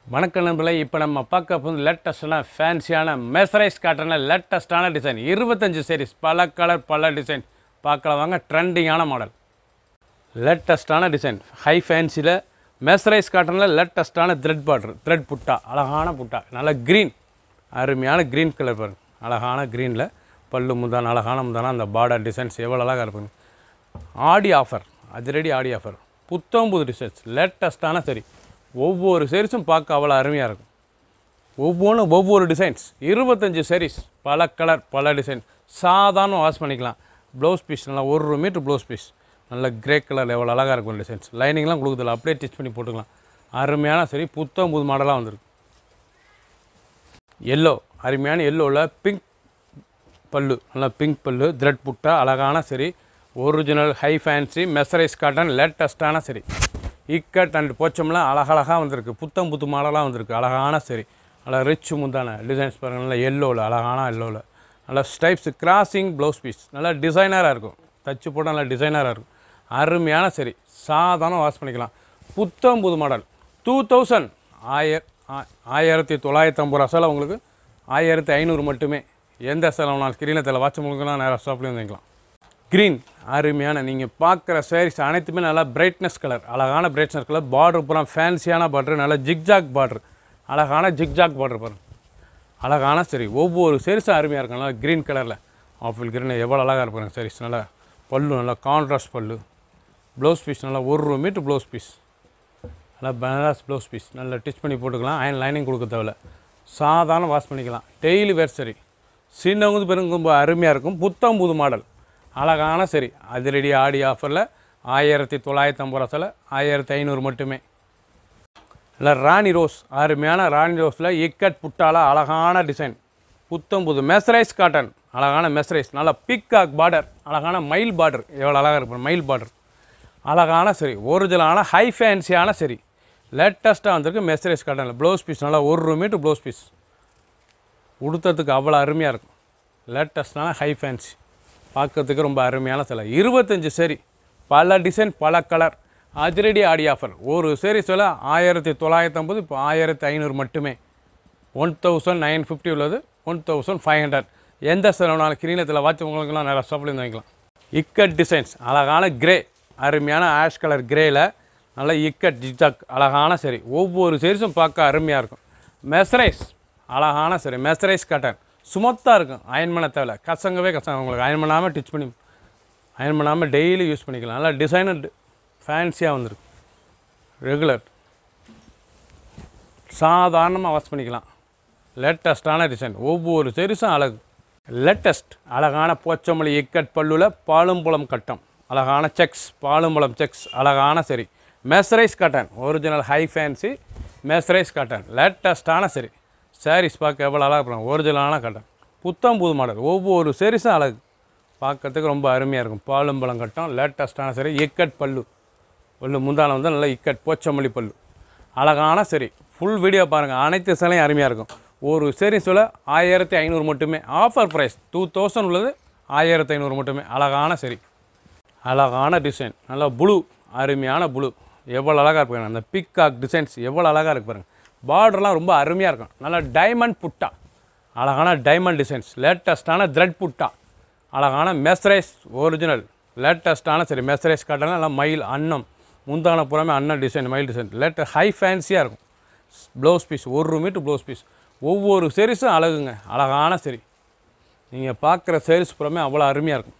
வணக்கம் நண்பர்களே, இப்போ நம்ம பார்க்க போகிறது லேட்டஸ்டான ஃபேன்சியான மெர்சரைஸ் காட்டனில் லேட்டஸ்டான டிசைன் 25 சீரிஸ், பல கலர் பல டிசைன் பார்க்கலாம் வாங்க. ட்ரெண்டிங்கான மாடல், லேட்டஸ்டான டிசைன், ஹை ஃபேன்சியில் மெர்சரைஸ் காட்டனில் லேட்டஸ்டான த்ரெட் பார்டர், த்ரெட் புட்டா, அழகான புட்டா, நல்ல க்ரீன், அருமையான க்ரீன் கலர் பாருங்க. அழகான க்ரீனில் பல்லு முந்தான, அழகான முந்தான, அந்த பார்டர் டிசைன்ஸ் எவ்வளோ அழகாக இருப்பாங்க. ஆடி ஆஃபர், அதிரடி ஆடி ஆஃபர், புத்தம்புது டிசைன்ஸ், லேட்டஸ்டான சரி. ஒவ்வொரு சீரிஸும் பார்க்க அவ்வளோ அருமையாக இருக்கும். ஒவ்வொன்றும் ஒவ்வொரு டிசைன்ஸ், 25 சீரிஸ், பல கலர் பல டிசைன். சாதாரண வாஷ் பண்ணிக்கலாம். ப்ளவுஸ் பீஸ் நல்லா 1 மீட்டர் ப்ளவுஸ் பீஸ், நல்ல கிரே கலர் எவ்வளோ அழகாக இருக்கும் டிசைன்ஸ். லைனிங்லாம் கொடுக்குதில்ல, அப்படியே ஸ்டிச் பண்ணி போட்டுக்கலாம். அருமையான சரி, புத்தம் புது மாடலாக வந்திருக்கு. எல்லோ, அருமையான எல்லோவில் பிங்க் பல்லு, நல்லா பிங்க் பல்லு, த்ரெட் புட்டா, அழகான சரி. Original high fancy mercerise cotton, லேட்டஸ்டான சரி. இக்கட் அண்ட் போச்சம்லாம் அழகழகாக வந்திருக்கு. புத்தம் புது மாடலாக வந்திருக்கு. அழகான சரி, நல்லா ரிச் முந்தான டிசைன்ஸ் பாருங்கள். நல்லா எல்லோவில், அழகான எல்லோவில், நல்லா ஸ்டைப்ஸ் கிராசிங் ப்ளவுஸ் பீஸ், நல்லா டிசைனராக இருக்கும். தச்சு போட்டால் நல்லா டிசைனராக இருக்கும். அருமையான சரி, சாதாரண வாஷ் பண்ணிக்கலாம். புத்தம் புது மாடல் 2000, 1950 ரூபா செலவு, உங்களுக்கு 1500 மட்டுமே. எந்த செலவுனாலும் ஸ்க்ரீனத்தில் வாட்ச் முழுக்கலாம், நேராக ஷாப்லேயும் வாங்கிக்கலாம். க்ரீன், அருமையான நீங்கள் பார்க்குற சாரீஸ் அனைத்துமே நல்லா பிரைட்னஸ் கலர், அழகான பிரைட்னஸ் கலர். பார்டர் பூரா ஃபேன்சியான பார்டர், நல்லா ஜிக்ஜாக் பார்டர், அழகான ஜிக்ஜாக் பார்டர் பாருங்கள். அழகான சரி, ஒவ்வொரு சாரீஸும் அருமையாக இருக்கும். நல்லா க்ரீன் கலரில் ஆப்பிள் க்ரீன் எவ்வளோ அழகாக இருப்பாங்க சாரீஸ். நல்லா பல்லு, நல்லா கான்ட்ராஸ்ட் பல்லு. ப்ளவுஸ் பீஸ் நல்லா 1 மீட்டர் ப்ளவுஸ் பீஸ், நல்லா பனாரஸ் ப்ளவுஸ் பீஸ், நல்லா டிச் பண்ணி போட்டுக்கலாம். அயன் லைனிங் கொடுக்க தேவையில்ல. சாதாரண வாஷ் பண்ணிக்கலாம். டெய்லி வேர் சரி, சின்னவங்க பெருங்க ரொம்ப அருமையாக இருக்கும். புத்தம் புது மாடல், அழகான சரி. அதிரடி ஆடி ஆஃபரில் 1950 ரூபா செலவு, 1500 மட்டுமே. இல்லை ராணி ரோஸ், அருமையான ராணி ரோஸில் இக்கட் புட்டால அழகான டிசைன். புத்தம் புது மெர்சரைஸ் காட்டன், அழகான மெர்சரைஸ், நல்லா பிக்காக் பார்டர், அழகான மயில் பார்டர் எவ்வளோ அழகாக இருக்கும். மயில் பார்டர் அழகான சரி, ஒரிஜினலான ஹை ஃபேன்சியான சரி. லேட்டஸ்ட்டாக வந்திருக்கு மெர்சரைஸ் காட்டனில். ப்ளவுஸ் பீஸ் நல்லா 1 மீட்டர் ப்ளவுஸ் பீஸ், உடுத்தத்துக்கு அவ்வளோ அருமையாக இருக்கும். லேட்டஸ்டான ஹை ஃபேன்சி, பார்க்கறதுக்கு ரொம்ப அருமையான சிலை. 25 சரி, பல டிசைன் பல கலர், அதிரடி ஆடி ஆஃபர். ஒரு சரி சொல்ல 1950, இப்போ 1500 மட்டுமே. 1950 உள்ளது, 1500. எந்த செலவுனாலும் கிரீனத்தில் வாட்சி உங்களுக்குலாம் நிறைய ஷாப்லேருந்து வாங்கிக்கலாம். இக்கட் டிசைன்ஸ், அழகான கிரே, அருமையான ஆஷ் கலர் கிரேயில் நல்ல இக்கட் ஜிக்ஜாக், அழகான சரி. ஒவ்வொரு சீரிஸும் பார்க்க அருமையாக இருக்கும். மெர்சரைஸ், அழகான சரி. மெர்சரைஸ் காட்டன் சுமத்தாக இருக்கும். அயன் பண்ண தேவை, கசங்கவே கசங்க. உங்களுக்கு அயன் பண்ணாமல் டிச் பண்ணி, அயன் பண்ணாமல் டெய்லி யூஸ் பண்ணிக்கலாம். நல்லா டிசைனர் ஃபேன்சியாக வந்துருக்கு. ரெகுலர் சாதாரணமாக வாஷ் பண்ணிக்கலாம். லேட்டஸ்டான டிசைன், ஒவ்வொரு சீரிஸும் அழகு. லேட்டஸ்ட் அழகான போச்சமல்லி இக்கட் பல்லுவில் பாலும்பழம் கட்டம், அழகான செக்ஸ், பாலும்பழம் செக்ஸ், அழகான sari. Mercerise cotton, original high fancy mercerise cotton, லேட்டஸ்டான சரி. சாரீஸ் பார்க்க எவ்வளோ அழகாக இருப்பாங்க. ஒரிஜினலான காட்டன், புத்தம் புது மாடல். ஒவ்வொரு சாரீஸும் அழகு, பார்க்கறதுக்கு ரொம்ப அருமையாக இருக்கும். பாலும்பழம் கட்டம், லேட்டஸ்டான சரி. இக்கட் பல்லு, பல்லு முந்தான வந்து நல்லா இக்கட் போச்சமல்லி பல்லு, அழகான சரி. ஃபுல் வீடியோ பாருங்கள், அனைத்து சேலையும் அருமையாக இருக்கும். ஒரு சாரீஸில் 1500 மட்டுமே. ஆஃபர் ப்ரைஸ் 2000 உள்ளது, 1500 மட்டுமே. அழகான சரி, அழகான டிசைன், நல்லா ப்ளூ, அருமையான ப்ளூ எவ்வளோ அழகாக இருப்பாங்க. அந்த பிக்காக் டிசைன்ஸ் எவ்வளோ அழகாக இருக்கு பாருங்கள். பார்டர்லாம் ரொம்ப அருமையாக இருக்கும். நல்லா டைமண்ட் புட்டா, அழகான டைமண்ட் டிசைன்ஸ், லேட்டஸ்டான த்ரெட் புட்டா, அழகான மெர்சரைஸ் ஒரிஜினல் லேட்டஸ்டான சரி. மெர்சரைஸ் காட்டனா நல்லா மயில் அன்னம், முந்தான புறமே அன்னம் டிசைன், மயில் டிசைன், லேட்டஸ்ட் ஹை ஃபேன்சியாக இருக்கும். Blouse piece 1 metre blouse piece. ஒவ்வொரு சீரிஸும் அழகுங்க, அழகான சரி. நீங்கள் பார்க்குற சீரிஸ் புறமே அவ்வளோ அருமையாக இருக்கும்.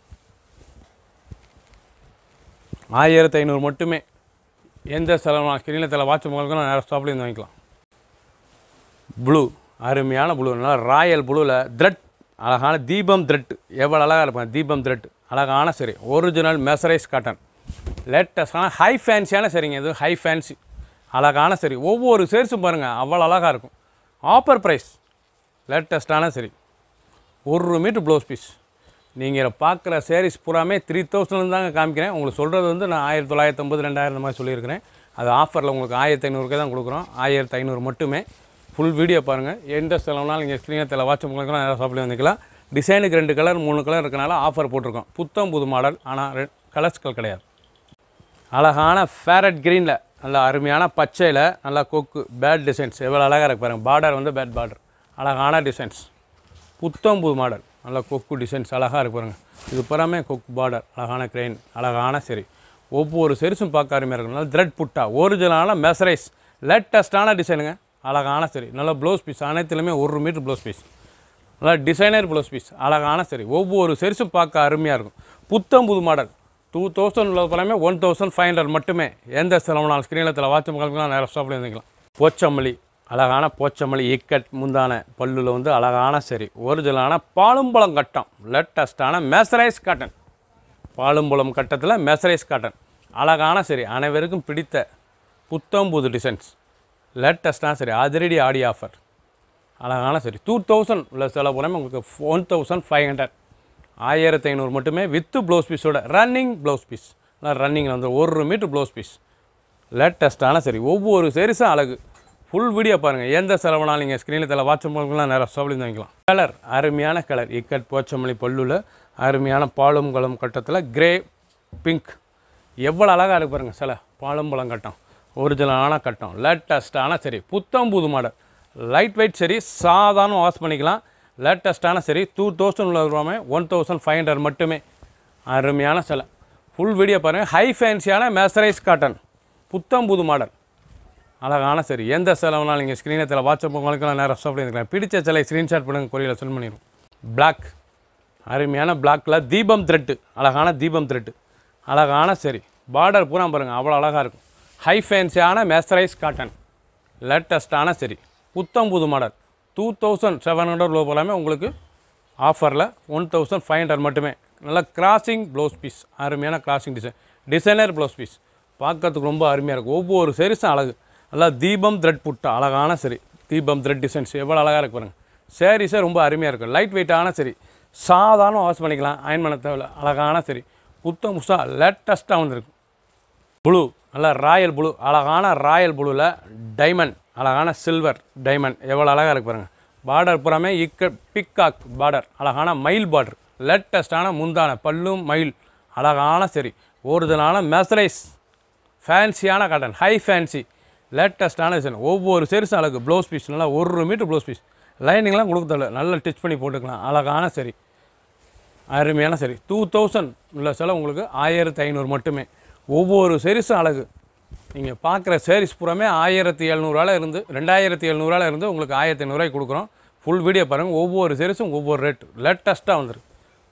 1500 மட்டுமே. எந்த செலவு ஸ்க்ரீனில் வாட்ச் உங்களுக்கு நிறைய ஷாப்லேருந்து வாங்கிக்கலாம். ப்ளூ, அருமையான ப்ளூ, நல்லா ராயல் ப்ளூவில் த்ரெட், அழகான தீபம் த்ரெட் எவ்வளோ அழகாக இருப்பாங்க. தீபம் த்ரெட் அழகான சரி. ஒரிஜினல் மெர்சரைஸ் காட்டன், லேட்டஸ்டான ஹை ஃபேன்சியான சரிங்க. இது ஹை ஃபேன்சி, அழகான சரி. ஒவ்வொரு சீரிஸும் பாருங்கள் அவ்வளோ அழகாக இருக்கும். ஆஃபர் ப்ரைஸ், லேட்டஸ்டான சரி. 1 மீட்டர் ப்ளவுஸ் பீஸ். நீங்கள் பார்க்குற சாரீஸ் பூராமே 3000 தாங்க காமிக்கிறேன். உங்களுக்கு சொல்கிறது வந்து நான் 1950, 2000 இந்த மாதிரி சொல்லியிருக்கிறேன். அது ஆஃபரில் உங்களுக்கு 1500 தான் கொடுக்குறோம். 1500 மட்டுமே. ஃபுல் வீடியோ பாருங்கள். எந்த செலவுனாலும் நீங்கள் ஸ்க்ரீனில் வாட்ச் உங்களுக்குலாம் நிறையா ஷாப்லேயே வந்துக்கலாம். டிசைனுக்கு 2 கலர் 3 கலர் இருக்கனால ஆஃபர் போட்டிருக்கோம். புத்தம் புது மாடல், ஆனால் கலர்ஸ்கள் கிடையாது. அழகான ஃபேரட் க்ரீனில் நல்ல அருமையான பச்சையில் நல்லா கொக்கு பேட் டிசைன்ஸ் எவ்வளோ அழகாக இருக்கு பாருங்கள். பார்டர் வந்து பேட் பார்டர், அழகான டிசைன்ஸ், புத்தம்புது மாடல், நல்லா கொக்கு டிசைன்ஸ் அழகாக இருக்கு பாருங்கள். இது புறாமே கொக்கு பார்டர், அழகான கிரெயின், அழகான சரி. ஒவ்வொரு செரிசும் பார்க்க அருமையாக இருக்கும். நல்லா த்ரெட் புட்டா, ஒரிஜினலான மெசரைஸ், லேட்டஸ்ட்டான டிசைனுங்க, அழகான சரி. நல்லா ப்ளவுஸ் பீஸ் அனைத்துலையுமே 1 மீட்டர் ப்ளவுஸ் பீஸ், நல்லா டிசைனர் ப்ளவுஸ் பீஸ், அழகான சரி. ஒவ்வொரு செரிசும் பார்க்க அருமையாக இருக்கும். புத்தம்புது மாடல் 2000 உள்ள பழமே 1500 மட்டுமே. எந்த செலவுனாலும் ஸ்க்ரீனில் வாட்ச் மக்களுக்குலாம் நேரம் ஸ்டாப்பில் இருந்துக்கலாம். போச்சமல்லி, அழகான போச்சமல்லி இக்கட் முந்தான பல்லுவில் வந்து அழகான சரி. ஒரிஜினலான பாலும்பழம் கட்டம், லேட்டஸ்ட்டான மெசரைஸ் காட்டன், பாலும்பழம் கட்டத்தில் மெசரைஸ் காட்டன், அழகான சரி. அனைவருக்கும் பிடித்த புத்தம்புது டிசைன்ஸ், லேட்டஸ்ட்டான சரி. அதிரடி ஆடி ஆஃபர், அழகான சரி. 2000 உள்ள செலவு போனமே உங்களுக்கு 1500, 1500 மட்டுமே வித்து ப்ளவுஸ் பீஸோட. ரன்னிங் ப்ளவுஸ் பீஸ், ரன்னிங்கில் வந்து 1 மீட்டர் ப்ளவுஸ் பீஸ், லேட்டஸ்ட்டான சரி. ஒவ்வொரு செரிஸும் அழகு. ஃபுல் வீடியோ பாருங்கள். எந்த செலவுனாலும் நீங்கள் ஸ்க்ரீனில் வாட்ச் பண்ணுறதுலாம் நேரம் ஸ்டாப்லேருந்து வாங்கிக்கலாம். கலர் அருமையான கலர், இக்கட் போச்சமல்லி பல்லுவில் அருமையான பாலும் குளம் கட்டத்தில் கிரே பிங்க், எவ்வளோ அழகாக இருக்கு பாருங்கள். சில பாலும் பழம் கட்டம், ஒரிஜினலான கட்டம், லேட்டஸ்ட்டான சரி. புத்தம்புது மாடல், லைட் வெயிட் சரி, சாதாரண வாஷ் பண்ணிக்கலாம். லேட்டஸ்ட்டான சரி. 2000 உள்ள ரூபாய் 1500 மட்டுமே. அருமையான சிலை. ஃபுல் வீடியோ பாருங்கள். ஹை ஃபேன்சியான மெசரைஸ் காட்டன், புத்தம்புது மாடல், அழகான சரி. எந்த செலவுனாலும் நீங்கள் ஸ்க்ரீனில் வாட்ஸ்அப் உங்களுக்குலாம் நேரம் ஸ்டாப் பண்ணிக்கலாம். பிடிச்ச சிலை ஸ்க்ரீன்ஷாட் பண்ணுங்கள், கொரியரில் சென்ட் பண்ணிடுவோம். பிளாக், அருமையான பிளாக்கில் தீபம் த்ரெட்டு, அழகான தீபம் த்ரெட்டு, அழகான சரி. பார்டர் பூரா பாருங்கள், அவ்வளோ அழகாக இருக்கும். ஹை ஃபேன்சியான மெசரைஸ் காட்டன், லேட்டஸ்ட்டான சரி. புத்தம்புது மாடல் 2700 ரூபா போலாமே உங்களுக்கு ஆஃபரில் 1500 மட்டுமே. நல்லா கிராசிங் ப்ளவுஸ் பீஸ், அருமையான crossing design, designer blouse piece, பார்க்கறதுக்கு ரொம்ப அருமையாக இருக்கும். ஒவ்வொரு செரிஸும் அழகு. நல்லா தீபம் த்ரெட் புட்டா, அழகான சரி. தீபம் த்ரெட் டிசைன்ஸ் எவ்வளோ அழகாக இருக்கு பாருங்கள். சேரீஸே ரொம்ப அருமையாக இருக்கும். லைட் வெயிட்டான சரி, சாதாரண வாஷ் பண்ணிக்கலாம், அயன் பண்ண தேவையில்ல, அழகான சரி. புத்தம் புதுசாக லேட்டஸ்ட்டாக வந்துருக்கு. ப்ளூ, நல்லா ராயல் ப்ளூ, அழகான ராயல் ப்ளூவில் டைமண்ட், அழகான சில்வர் டைமண்ட், எவ்வளோ அழகாக இருக்கு பாருங்கள். பார்டர் புறாமே பிக்காக் பார்டர், அழகான மயில் பார்டர், லேட்டஸ்ட்டான முந்தான பல்லும் மயில், அழகான சரி. ஒரிஜினலான மெசரைஸ் ஃபேன்சியான காட்டன், ஹை ஃபேன்சி, லேட்டஸ்ட்டான டிசைன். ஒவ்வொரு செரிஸும் அழகு. ப்ளவுஸ் பீஸ் நல்லா 1 மீட்டர் ப்ளவுஸ் பீஸ், லைனிங்லாம் கொடுக்க தேவை, நல்லா டிச் பண்ணி போட்டுக்கலாம், அழகான சரி. அருமையான சரி. 2000 உள்ள செலவு உங்களுக்கு 1500 மட்டுமே. ஒவ்வொரு செரிஸும் அழகு. நீங்கள் பார்க்குற சேரீஸ் பூராமே 1700 இருந்து 2700 இருந்து உங்களுக்கு 1500 கொடுக்குறோம். ஃபுல் வீடியோ பாருங்கள். ஒவ்வொரு செரிஸும் ஒவ்வொரு ரேட், லேட்டஸ்ட்டாக வந்துருக்கு.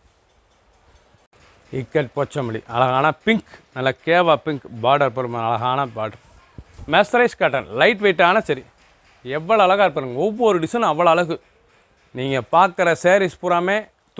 இக்கட் போச்சமல்லி, அழகான பிங்க், நல்ல கேவா பிங்க் பார்டர் பெருமை, அழகான பார்டர். மெசரைஸ் காட்டன், லைட் வெயிட்டான சரி. எவ்வளோ அழகாக இருப்பாருங்க. ஒவ்வொரு டிசைனும் அவ்வளோ அழகு. நீங்கள் பார்க்குற சேரீஸ் பூராமே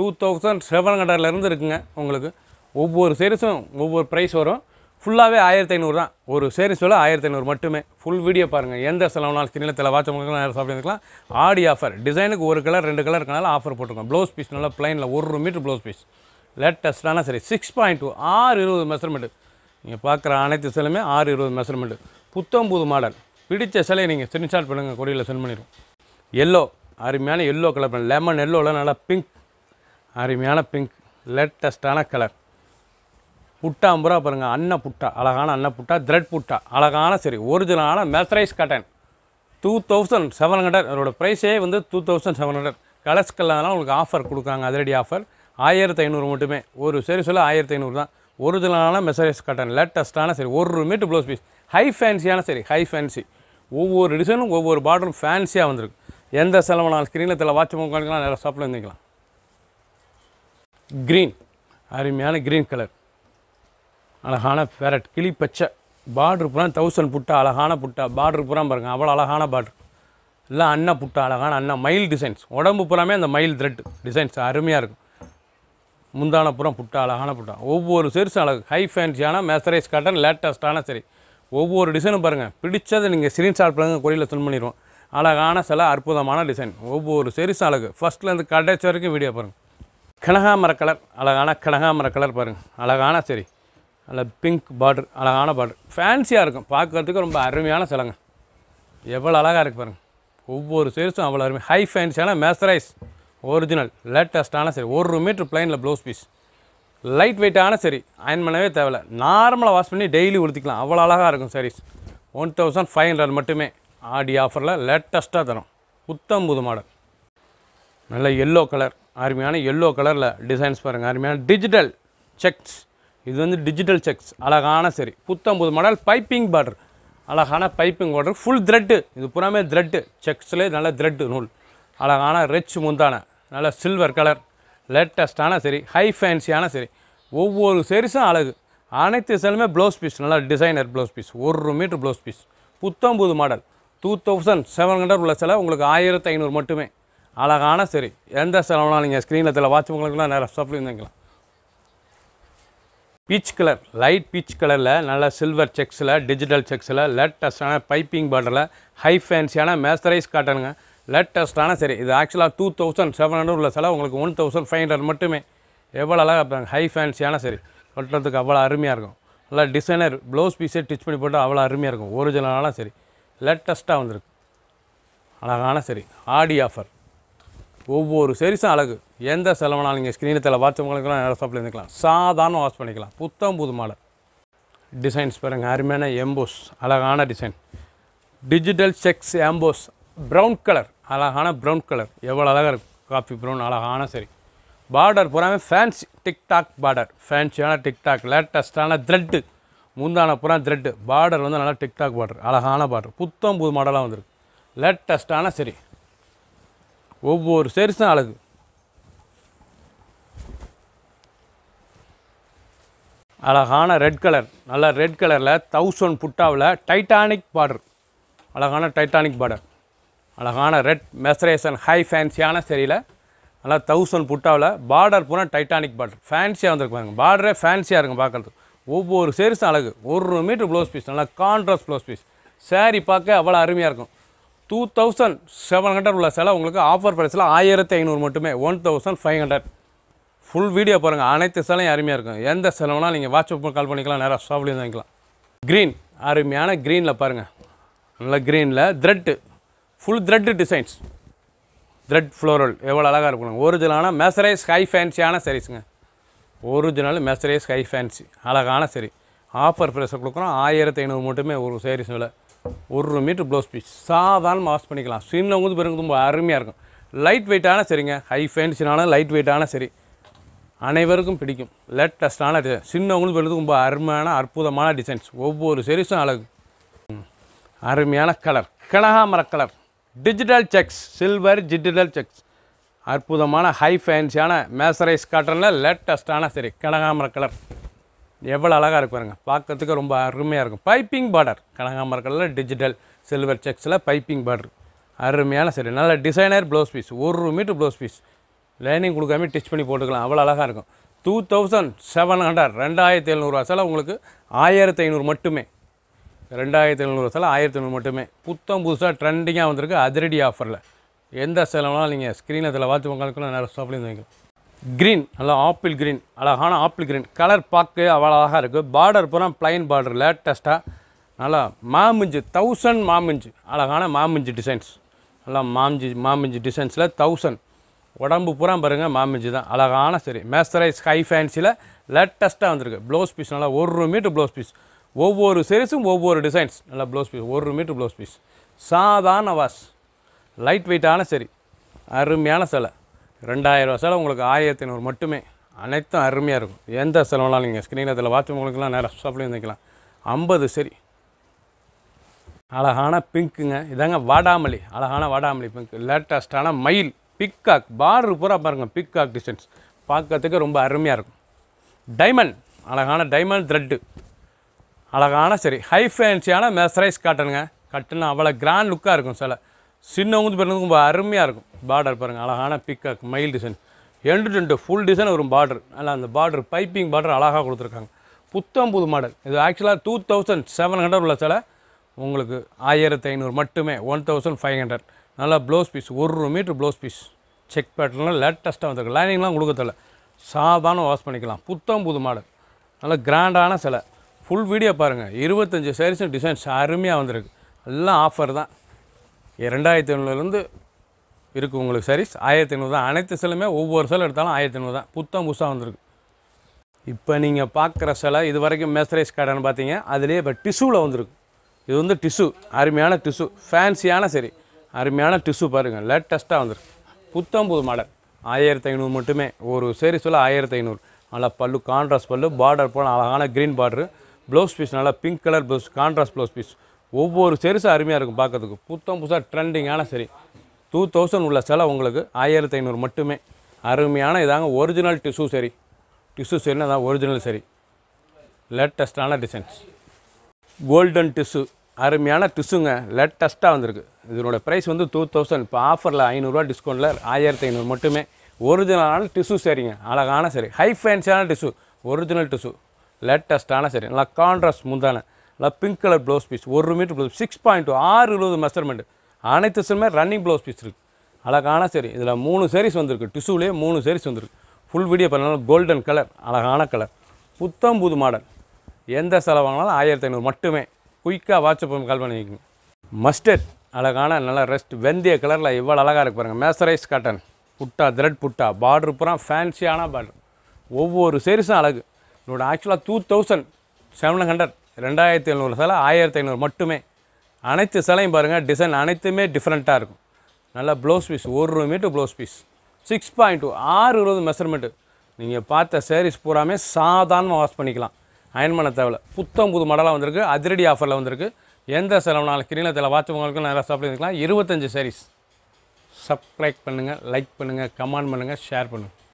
2700 இருக்குங்க உங்களுக்கு. ஒவ்வொரு சேரீஸும் ஒவ்வொரு ப்ரைஸ் வரும். ஃபுல்லாகவே 1500 தான். ஒரு சேரீஸ் விலை 1500 மட்டுமே. ஃபுல் வீடியோ பாருங்கள். எந்த செலவுனாலும் ஸ்கிரீனில் வாட்ச் பண்ணுறதுலாம் நேரம் சாப்பிட்டுக்கலாம். ஆடி ஆஃபர், டிசைனுக்கு 1 கலர் 2 கலர் இருக்கனால ஆஃபர் போட்டுருக்கோம். ப்ளவுஸ் பீஸ் நல்லா ப்ளைனில் 1 மீட்டர் ப்ளவுஸ் பீஸ், லேட்டஸ்ட்டான சரி. 6.2 620 மெஷர்மெண்ட்டு. நீங்கள் பார்க்குற அனைத்து சிலையுமே 620 மெஷர்மெண்ட்டு. புத்தம்புது மாடல். பிடிச்ச சிலையை நீங்கள் ஸ்க்ரீன்ஷாட் பண்ணுங்கள், கொரியரில் சென்ட் பண்ணிடுவோம். எல்லோ, அருமையான எல்லோ கலர் பண்ண, லெமன் எல்லோவில் நல்லா பிங்க், அருமையான பிங்க், லேட்டஸ்ட்டான கலர். புட்டாம்புரா பாருங்கள், அன்ன புட்டா, அழகான அன்ன புட்டா, த்ரெட் புட்டா, அழகான சரி. ஒரிஜினலான மெசரைஸ் காட்டன் 2700. அதோட ப்ரைஸே வந்து 2700. கலர்ஸ்கெல்லாம் உங்களுக்கு ஆஃபர் கொடுக்குறாங்க, அதிரடி ஆஃபர். 1500 மட்டுமே. ஒரு சரி சொல்ல 1500 தான். ஒரிஜினலான மெசரைஸ் காட்டன், லேட்டஸ்ட்டான sari. 1 metre blouse piece, high ஃபேன்சியான சரி. High fancy. ஒவ்வொரு டிசைனும் ஒவ்வொரு பார்டரும் ஃபேன்சியாக வந்திருக்கு. எந்த செலவுனாலும் ஸ்க்ரீனில் வாட்ச் பண்ணுறதுலாம் நிறைய ஷாப்பில் இருந்துக்கலாம். க்ரீன், அருமையான க்ரீன் கலர், அழகான பேரட், கிளி பச்சை. பார்டர் பூரா 1000 புட்டா, அழகான புட்டா. பார்டர் பூரா பாருங்கள், அவ்வளோ அழகான பார்டர். இல்லை அன்ன புட்டா, அழகான அண்ணா மயில் டிசைன்ஸ். உடம்பு பூராமே அந்த மயில் த்ரெட் டிசைன்ஸ் அருமையாக இருக்கும். முந்தான புறம் புட்டா, அழகான புட்டா. ஒவ்வொரு செரிசும் அழகு. ஹை ஃபேன்சியான மெசரைஸ் காட்டன், லேட்டஸ்ட்டான சரி. ஒவ்வொரு டிசைனும் பாருங்கள். பிடிச்சதை நீங்கள் ஸ்க்ரீன்ஷாட் பண்ணுங்கள், கொரியரில் சென்ட் பண்ணிடுவோம். அழகான சில அற்புதமான டிசைன். ஒவ்வொரு செரிசும் அழகு. ஃபஸ்ட்லேருந்து கடைசி வரைக்கும் வீடியோ பாருங்கள். கனகாமர கலர், அழகான கனகாமர கலர் பாருங்கள், அழகான சரி. நல்ல பிங்க் பார்டர், அழகான பார்டர், ஃபேன்சியாக இருக்கும். பார்க்குறதுக்கு ரொம்ப அருமையான சிலைங்க. எவ்வளோ அழகாக இருக்குது பாருங்கள். ஒவ்வொரு செரிசும் அவ்வளோ அருமை. ஹை ஃபேன்சியான மெசரைஸ் ஒரிஜினல், லேட்டஸ்ட்டான சரி. 1 மீட்டர் ப்ளைனில் ப்ளவுஸ் பீஸ், லைட் வெயிட்டான சரி. அயன் பண்ணவே தேவையில்லை. நார்மலாக வாஷ் பண்ணி டெய்லி உடுத்திக்கலாம். அவ்வளோ அழகாக இருக்கும் சாரீஸ். 1500 மட்டுமே. ஆடி ஆஃபரில் லேட்டஸ்ட்டாக தரோம். புத்தம் புது மாடல். நல்ல எல்லோ கலர், அருமையான எல்லோ கலரில் டிசைன்ஸ் பாருங்கள். அருமையான டிஜிட்டல் செக்ஸ். இது வந்து டிஜிட்டல் செக்ஸ். அழகான சரி, புத்தம் புது மாடல். பைப்பிங் பார்டர், அழகான பைப்பிங் பார்டர். ஃபுல் த்ரெட்டு, இது புறாமே த்ரெட்டு. செக்ஸ்லேயே நல்ல த்ரெட்டு நூல். அழகான ரெச் முந்தான, நல்ல சில்வர் கலர். லேட்டஸ்ட்டான சரி, ஹை ஃபேன்சியான சரி. ஒவ்வொரு சரிஸும் அழகு. அனைத்து சேலுமே ப்ளவுஸ் பீஸ், நல்லா designer blouse piece. 1 metre blouse piece. புத்தம் புது மாடல். 2700 உள்ள சில உங்களுக்கு 1500 மட்டுமே. அழகான சரி. எந்த செலவுனா நீங்கள் ஸ்க்ரீனில் தெரியல வாட்ச் உங்களுக்குலாம் நேரம் ஸ்டாப்லேயும் இருந்துக்கலாம். பீச் கலர், லைட் பீச் கலரில் நல்ல சில்வர் செக்ஸில், டிஜிட்டல் செக்ஸில், லேட்டஸ்ட்டான பைப்பிங் பார்டரில், ஹை ஃபேன்சியான மேஸ்டரைஸ் காட்டனுங்க. லேட்டஸ்ட்டான சரி. இது ஆக்சுவலாக 2700 உள்ள சில உங்களுக்கு 1500 மட்டுமே. எவ்வளோ அழகாக இருப்பாங்க. ஹை ஃபேன்சியான சரி, கட்டுறதுக்கு அவ்வளோ அருமையாக இருக்கும். நல்லா டிசைனர் ப்ளவுஸ் பீஸே டிச் பண்ணி போட்டு அவ்வளோ அருமையாக இருக்கும். ஒரிஜினலான சரி, லேட்டஸ்ட்டாக வந்திருக்கு. அழகான சரி, ஆடி ஆஃபர். ஒவ்வொரு சரிஸும் அழகு. எந்த செலவுனாலும் நீங்கள் ஸ்க்ரீனில் தெரியல வாட்சவங்களுக்குலாம் நேரம் ஸ்டாப்பில் இருந்துக்கலாம். சாதாரண வாஷ் பண்ணிக்கலாம். புத்தம் புது மாடல். டிசைன்ஸ் பாருங்கள். அருமையான எம்போஸ், அழகான design. Digital checks emboss. Brown colour, அழகான ப்ரௌன் கலர். எவ்வளோ அழகாக இருக்கும். காஃபி ப்ரௌன், அழகான சரி. பார்டர் பூராமே ஃபேன்சி டிக்டாக் பார்டர். ஃபேன்சியான டிக்டாக். லேட்டஸ்ட்டான த்ரெட்டு. முந்தான பூரா த்ரெட்டு. பார்டர் வந்து நல்லா டிக்டாக் பார்டர். அழகான பார்டர். புத்தம் புது மாடலாக வந்திருக்கு. லேட்டஸ்ட்டான சரி. ஒவ்வொரு சரிஸும் அழகு. அழகான ரெட் கலர், நல்ல ரெட் கலரில் 1000 புட்டாவில் டைட்டானிக் பார்டர். அழகான டைட்டானிக் பார்டர். அழகான ரெட் மெசரேஷன் ஹை ஃபேன்சியான சரியில் நல்லா 1000 புட்டாவில் பார்டர் பூரா டைட்டானிக் பார்டர். ஃபேன்சியாக வந்துருக்கு பாருங்க. பார்டரே ஃபேன்சியாக இருக்கும் பார்க்குறதுக்கு. ஒவ்வொரு சரிஸும் அழகு. 1 மீட்டர் ப்ளவுஸ் பீஸ், நல்லா கான்ட்ராஸ்ட் ப்ளவுஸ் பீஸ். சாரீ பார்க்க அவ்வளோ அருமையாக இருக்கும். 2700 உள்ள செலவு உங்களுக்கு ஆஃபர் ப்ரைஸில் 1500 மட்டுமே. 1500. ஃபுல் வீடியோ பாருங்கள். அனைத்து செலவும் அருமையாக இருக்கும். எந்த செலவுனா நீங்கள் வாட்ஸ்அப் கால் பண்ணிக்கலாம். நேராக ஷாப்லேயும் வாங்கிக்கலாம். க்ரீன், அருமையான க்ரீனில் பாருங்கள். நல்ல க்ரீனில் thread. Full thread designs. Thread floral எவ்வளோ அழகாக இருக்கணும். ஒரிஜினலான மெசரைஸ் ஹை ஃபேன்சியான சரிஸுங்க. Original mercerise high fancy. அழகான சரி. ஆஃபர் ப்ரைஸை கொடுக்குறோம். 1500 மட்டுமே ஒரு சாரீஸ் விலை. 1 மீட்டர் ப்ளவுஸ் பீஸ். சாதாரண வாஷ் பண்ணிக்கலாம். சின்னவங்க பிறகு ரொம்ப அருமையாக இருக்கும். லைட் வெயிட்டான சரிங்க. ஹை ஃபேன்சினான லைட் வெயிட்டான சரி. அனைவருக்கும் பிடிக்கும். லேட்டஸ்ட்டான டிசைன். சின்னவங்களுக்கு பிறகு ரொம்ப அருமையான அற்புதமான டிசைன்ஸ். ஒவ்வொரு சரிஸும் அழகு. அருமையான கலர், கனகாமர colour. Digital checks, silver digital checks. அற்புதமான ஹை ஃபேன்சியான மேசரைஸ் காட்டனில் லேட்டஸ்ட்டான சரி. கனகாமர கலர் எவ்வளோ அழகாக இருக்கு பாருங்க. பார்க்கறதுக்கு ரொம்ப அருமையாக இருக்கும். Piping border. கனகாமர கலரில் டிஜிட்டல் சில்வர் செக்ஸில் பைப்பிங் பார்டர். அருமையான சரி. நல்ல designer blouse piece. 1 metre blouse piece. Lining கொடுக்காம டிச் பண்ணி போட்டுக்கலாம். அவ்வளோ அழகாக இருக்கும். 2700, 2700 சில உங்களுக்கு 1500 மட்டுமே. 2700 சில 1500 மட்டுமே. புத்தம் புதுசாக ட்ரெண்டிங்காக வந்திருக்கு. அதிரடி ஆஃபரில். எந்த செலவுனாலும் நீங்கள் ஸ்க்ரீனில் இதில் வாட்ச் உங்களுக்குலாம் நேரம் ஸ்டாப்லேயும் வாங்கிக்கலாம். க்ரீன், நல்லா ஆப்பிள் க்ரீன். அழகான ஆப்பிள் க்ரீன் கலர் பார்க்க அவ்வளோ அழகாக இருக்குது. பார்டர் பூரா ப்ளைன் பார்டர். லேட்டஸ்ட்டாக நல்லா மாமிஞ்சு 1000 மாமிஞ்சு. அழகான மாமிஞ்சு டிசைன்ஸ். நல்லா மாமிஞ்சு டிசைன்ஸில் 1000. உடம்பு பூரா பாருங்கள் மாமிஞ்சு தான். அழகான சரி. மேஸ்டரைஸ் ஹை ஃபேன்சியில் லேட்டஸ்ட்டாக வந்திருக்கு. ப்ளவுஸ் பீஸ் நல்லா 1 மீட்டர் ப்ளவுஸ் பீஸ். ஒவ்வொரு சரிஸும் ஒவ்வொரு டிசைன்ஸ். நல்லா blouse piece. 1 metre blouse piece. சாதாரண வாஷ். லைட் வெயிட்டான சரி. அருமையான சிலை. 2000 சிலை உங்களுக்கு 1500 மட்டுமே. அனைத்தும் அருமையாக இருக்கும். எந்த செலவுனாலும் நீங்கள் ஸ்க்ரீனில் இதில் வாட்ச் உங்களுக்குலாம் நேரம் ஷாப்லேயும் வந்துக்கலாம். 50 சரி. அழகான பிங்க்குங்க. இதாங்க வாடாமல்லி. அழகான வாடாமல்லி பிங்க். லேட்டஸ்ட்டான மயில் பிக்காக். பார்டர் பூரா பாருங்கள். பிக்காக் டிசைன்ஸ் பார்க்கறதுக்கு ரொம்ப அருமையாக இருக்கும். டைமண்ட், அழகான டைமண்ட் த்ரெட்டு. அழகான சரி. ஹை ஃபேன்சியான மெசரைஸ் காட்டனுங்க. கட்டுனா அவ்வளோ கிராண்ட் லுக்காக இருக்கும் சில. சின்னவங்க பிறகு ரொம்ப அருமையாக இருக்கும். பார்டர் பாருங்கள். அழகான பிக்காக் மயில் டிசைன். எண்டு ஃபுல் டிசைன் வரும் பார்டர். நல்லா அந்த பார்டர் பைப்பிங் பார்டர் அழகாக கொடுத்துருக்காங்க. புத்தம் புது மாடல். இது ஆக்சுவலாக 2700 உள்ள சில உங்களுக்கு 1500 மட்டுமே. 1500. நல்லா blouse piece. 1 metre blouse piece. Check பேட்டர்லாம் லேட்டஸ்ட்டாக வந்திருக்கு. லைனிங்லாம் கொடுக்கறதில்ல. சாதாரண வாஷ் பண்ணிக்கலாம். புத்தம் புது மாடல். நல்லா கிராண்டான சிலை. ஃபுல் வீடியோ பாருங்கள். 25 சாரீஸும் டிசைன்ஸ் அருமையாக வந்திருக்கு. எல்லாம் ஆஃபர் தான். 2500 இருக்குது உங்களுக்கு சாரீஸ். 1500 தான். அனைத்து சிலையுமே ஒவ்வொரு சிலை எடுத்தாலும் 1500 தான். புத்தம் புதுசாக வந்திருக்கு. இப்போ நீங்கள் பார்க்குற சிலை இது வரைக்கும் மெசரைஸ் கார்டன் பார்த்தீங்க. அதுலேயே இப்போ டிஷ்யூவில் வந்திருக்கு. இது வந்து டிஷ்யூ, அருமையான டிஷ்யூ, ஃபேன்சியான சரி, அருமையான டிஷ்யூ பாருங்கள், லேட்டஸ்ட்டாக வந்துருக்கு. புத்தம் புது மாடல். 1500 மட்டுமே. ஒரு சேரீ சொல்ல 1500. நல்லா பல்லு கான்ட்ராஸ்ட் பல்லு, பார்டர் போல் அழகான க்ரீன் பார்டரு, ப்ளவுஸ் பீஸ் நல்லா pink colour blouse, contrast blouse piece. ஒவ்வொரு சேரீஸும் அருமையாக இருக்கும் பார்க்கறதுக்கு. புத்தம் புதுசாக ட்ரெண்டிங்கான சரி. 2000 உள்ள சிலை உங்களுக்கு 1500 மட்டுமே. அருமையான இதாங்க ஒரிஜினல் டிஷ்யூ சரி. டிஷ்யூ சரினா அதான் ஒரிஜினல் சரி. லேட்டஸ்ட்டான டிசைன்ஸ். கோல்டன் டிஷ்யூ, அருமையான டிஷ்யூங்க, லேட்டஸ்ட்டாக வந்திருக்கு. இதனோட ப்ரைஸ் வந்து 2000. இப்போ ஆஃபரில் 500 டிஸ்கவுண்ட்டில் 1500 மட்டுமே. ஒரிஜினலான டிஷ்யூ சரிங்க, அழகான சரி, ஹை ஃபேன்சியான டிஷ்யூ, ஒரிஜினல் டிஷ்யூ, லேட்டஸ்ட்டான சரி. நல்லா கான்ட்ராஸ்ட் முந்தான, நல்லா pink colour blouse piece, 1 metre blouse, 6.2 620 measurement. அனைத்து சேருமே ரன்னிங் ப்ளவுஸ் பீஸ் இருக்குது. அழகான சரி. இதில் 3 சேரீஸ் வந்திருக்கு. டிஷ்யூலேயே 3 சேரீஸ் வந்திருக்கு. ஃபுல் வீடியோ பண்ணாலும் கோல்டன் கலர், அழகான கலர், புத்தம் புது மாடல். எந்த செலவு வாங்கினாலும் 1500 மட்டுமே. குயிக்காக வாட்ஸ்அப் கால் பண்ணிக்கோங்க. மஸ்டர்ட், அழகான நல்ல ரெஸ்ட் வெந்தய கலரில் இவ்வளோ அழகாக இருக்கு பாருங்கள். மேசரைஸ் காட்டன் புட்டா, த்ரெட் புட்டா, பார்டர் பூரா ஃபேன்சியான பார்டர். ஒவ்வொரு சேரீஸும் அழகு. இதோட ஆக்சுவலாக 2700, 2700 சிலை 1500 மட்டுமே. அனைத்து சிலையும் பாருங்கள், டிசைன் அனைத்துமே டிஃப்ரெண்ட்டாக இருக்கும். நல்லா blouse piece, 1 metre blouse piece, 6.2 620 measurement. நீங்கள் பார்த்த சேரீஸ் பூராமே சாதாரணமாக வாஷ் பண்ணிக்கலாம், அயன் பண்ண தேவையில்ல. புத்தம் புது மாடலாக வந்திருக்கு. அதிரடி ஆஃபரில் வந்திருக்கு. எந்த செலவுனாலும் கிரீனத்தில் வாட்சவங்களுக்கு நிறையா சாப்பிட்டு இருக்கலாம். 25 சேரீஸ். சப்ஸ்கிரைப் பண்ணுங்கள், லைக் பண்ணுங்கள், கமெண்ட் பண்ணுங்கள், ஷேர் பண்ணுங்கள்.